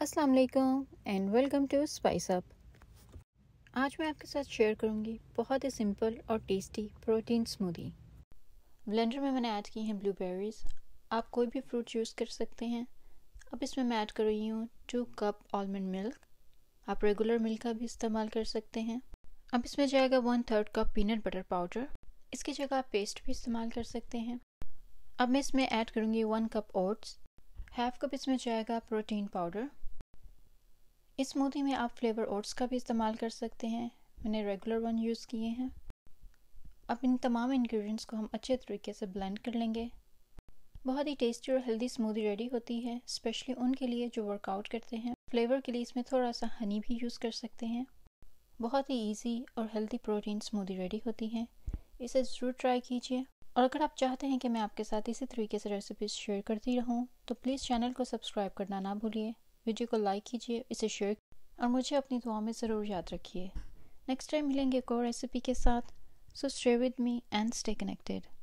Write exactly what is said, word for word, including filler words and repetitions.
अस्सलाम वालेकुम and welcome to spice up. आज मैं आपके साथ शेयर करूंगी बहुत ही सिंपल और टेस्टी प्रोटीन स्मूदी। ब्लेंडर में मैंने ऐड की हैं ब्लूबेरीज। आप कोई भी फ्रूट यूज़ कर सकते हैं। अब इसमें मैं ऐड कर रही हूँ टू कप आलमंड मिल्क। आप रेगुलर मिल्क का भी इस्तेमाल कर सकते हैं। अब इसमें जाएगा one third cup peanut butter powder. इसकी जगह आप पेस्ट भी इस्तेमाल कर सकते हैं। अब मैं इसमें ऐड करूँगी one cup oats. Half cup इसमें जाएगा प्रोटीन पाउडर। इस स्मूदी में आप फ्लेवर ओट्स का भी इस्तेमाल कर सकते हैं। मैंने रेगुलर वन यूज़ किए हैं। अब इन तमाम इंग्रेडिएंट्स को हम अच्छे तरीके से ब्लेंड कर लेंगे। बहुत ही टेस्टी और हेल्दी स्मूदी रेडी होती है, स्पेशली उनके लिए जो वर्कआउट करते हैं। फ्लेवर के लिए इसमें थोड़ा सा हनी भी यूज़ कर सकते हैं। बहुत ही ईजी और हेल्दी प्रोटीन स्मूदी रेडी होती है। इसे ज़रूर ट्राई कीजिए। और अगर आप चाहते हैं कि मैं आपके साथ इसी तरीके से रेसिपीज़ शेयर करती रहूँ तो प्लीज़ चैनल को सब्सक्राइब करना ना भूलिए। वीडियो को लाइक कीजिए, इसे शेयर और मुझे अपनी दुआ में ज़रूर याद रखिए। नेक्स्ट टाइम मिलेंगे एक और रेसिपी के साथ। So stay with me and stay connected.